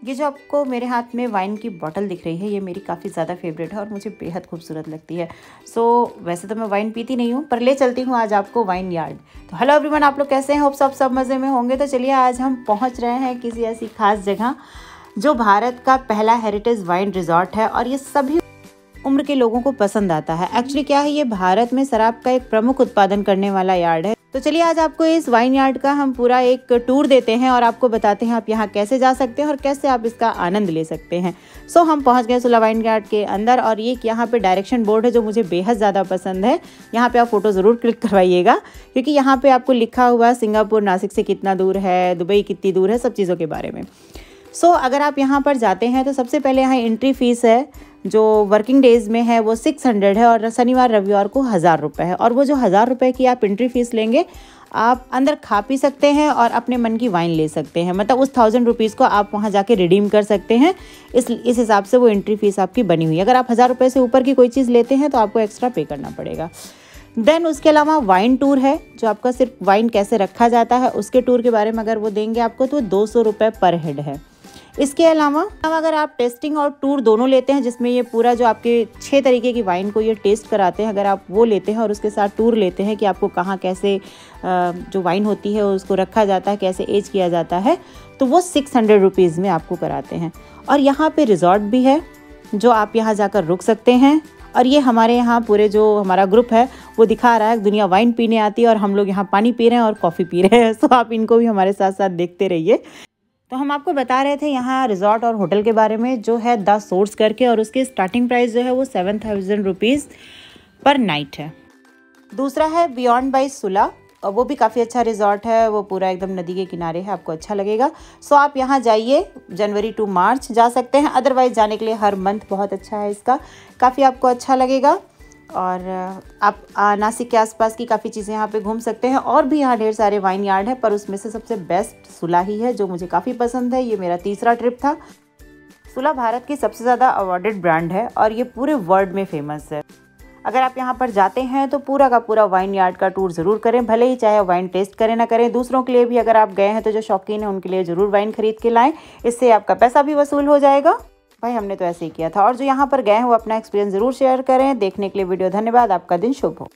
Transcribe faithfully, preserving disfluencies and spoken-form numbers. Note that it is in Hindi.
ये जो आपको मेरे हाथ में वाइन की बॉटल दिख रही है, ये मेरी काफ़ी ज़्यादा फेवरेट है और मुझे बेहद खूबसूरत लगती है। सो so, वैसे तो मैं वाइन पीती नहीं हूँ, पर ले चलती हूँ आज आपको वाइन यार्ड। तो हेलो एवरीवन, आप लोग कैसे हैं? होप सब सब मज़े में होंगे। तो चलिए आज हम पहुँच रहे हैं किसी ऐसी खास जगह जो भारत का पहला हेरिटेज वाइन रिजॉर्ट है और ये सभी उम्र के लोगों को पसंद आता है। एक्चुअली क्या है, ये भारत में शराब का एक प्रमुख उत्पादन करने वाला यार्ड है। तो चलिए आज आपको इस वाइन यार्ड का हम पूरा एक टूर देते हैं और आपको बताते हैं आप यहाँ कैसे जा सकते हैं और कैसे आप इसका आनंद ले सकते हैं। सो so, हम पहुँच गए सुला वाइन यार्ड के अंदर और ये यहाँ पे डायरेक्शन बोर्ड है जो मुझे बेहद ज़्यादा पसंद है। यहाँ पे आप फोटो ज़रूर क्लिक करवाइएगा क्योंकि यहाँ पे आपको लिखा हुआ सिंगापुर नासिक से कितना दूर है, दुबई कितनी दूर है, सब चीज़ों के बारे में। सो so, अगर आप यहाँ पर जाते हैं तो सबसे पहले यहाँ एंट्री फीस है जो वर्किंग डेज़ में है वो सिक्स हंड्रेड है और शनिवार रविवार को हज़ार रुपये है। और वो जो हज़ार रुपये की आप एंट्री फ़ीस लेंगे, आप अंदर खा पी सकते हैं और अपने मन की वाइन ले सकते हैं। मतलब उस थाउजेंड रुपीज़ को आप वहाँ जाके रिडीम कर सकते हैं। इस इस हिसाब से वो एंट्री फ़ीस आपकी बनी हुई है। अगर आप हज़ार रुपये से ऊपर की कोई चीज़ लेते हैं तो आपको एक्स्ट्रा पे करना पड़ेगा। देन उसके अलावा वाइन टूर है जो आपका सिर्फ वाइन कैसे रखा जाता है उसके टूर के बारे में अगर वो देंगे आपको तो दो सौ रुपये पर हेड है। इसके अलावा अगर आप टेस्टिंग और टूर दोनों लेते हैं जिसमें ये पूरा जो आपके छः तरीके की वाइन को ये टेस्ट कराते हैं, अगर आप वो लेते हैं और उसके साथ टूर लेते हैं कि आपको कहाँ कैसे जो वाइन होती है उसको रखा जाता है, कैसे एज किया जाता है, तो वो सिक्स हंड्रेड रुपीज़ में आपको कराते हैं। और यहाँ पे रिजॉर्ट भी है जो आप यहाँ जाकर रुक सकते हैं। और ये हमारे यहाँ पूरे जो हमारा ग्रुप है वो दिखा रहा है दुनिया वाइन पीने आती है और हम लोग यहाँ पानी पी रहे हैं और कॉफ़ी पी रहे हैं। सो आप इनको भी हमारे साथ साथ देखते रहिए। तो हम आपको बता रहे थे यहाँ रिजॉर्ट और होटल के बारे में जो है द सोर्स करके, और उसकी स्टार्टिंग प्राइस जो है वो seven thousand rupees per night है। दूसरा है बियॉन्ड बाय सुला और वो भी काफ़ी अच्छा रिजॉर्ट है, वो पूरा एकदम नदी के किनारे है, आपको अच्छा लगेगा। सो आप यहाँ जाइए, जनवरी टू मार्च जा सकते हैं, अदरवाइज़ जाने के लिए हर मंथ बहुत अच्छा है इसका, काफ़ी आपको अच्छा लगेगा। और आप नासिक के आसपास की काफ़ी चीज़ें यहाँ पे घूम सकते हैं। और भी यहाँ ढेर सारे वाइन यार्ड है पर उसमें से सबसे बेस्ट सुला ही है जो मुझे काफ़ी पसंद है। ये मेरा तीसरा ट्रिप था। सुला भारत की सबसे ज़्यादा अवॉर्डेड ब्रांड है और ये पूरे वर्ल्ड में फेमस है। अगर आप यहाँ पर जाते हैं तो पूरा का पूरा वाइन यार्ड का टूर ज़रूर करें, भले ही चाहे वाइन टेस्ट करें ना करें। दूसरों के लिए भी अगर आप गए हैं तो जो शौकीन है उनके लिए ज़रूर वाइन खरीद के लाएँ, इससे आपका पैसा भी वसूल हो जाएगा। भाई हमने तो ऐसे ही किया था। और जो यहाँ पर गए हैं वो अपना एक्सपीरियंस ज़रूर शेयर करें। देखने के लिए वीडियो धन्यवाद। आपका दिन शुभ हो।